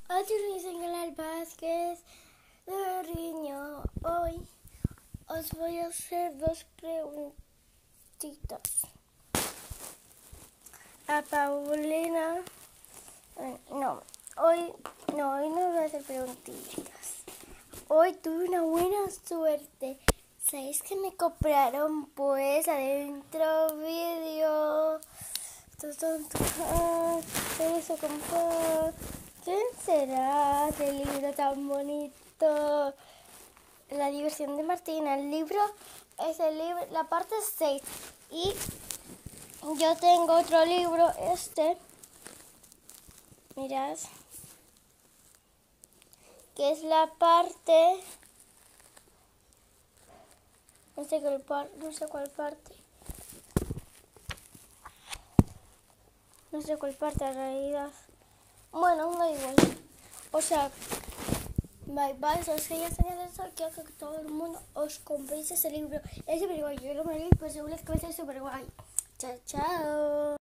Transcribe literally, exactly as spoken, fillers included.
Hola, soy Ángela Vázquez de Riño. Hoy os voy a hacer dos preguntitas. A Paulina, no, hoy no, hoy no voy a hacer preguntitas. Hoy tuve una buena suerte. ¿Sabéis que me compraron pues adentro vídeo? Eso compró. ¿Quién será ese libro tan bonito? La diversión de Martina. El libro es el libro, la parte seis. Y yo tengo otro libro, este. Mirad. Que es la parte. No sé cuál, par, no sé cuál parte. No sé cuál parte en realidad. Bueno, da igual. O sea, bye bye. Os quería enseñar eso. Quiero que todo el mundo os compréis ese libro. Es súper guay. Yo lo me leí, pues seguro que va a ser súper guay. Chao, chao.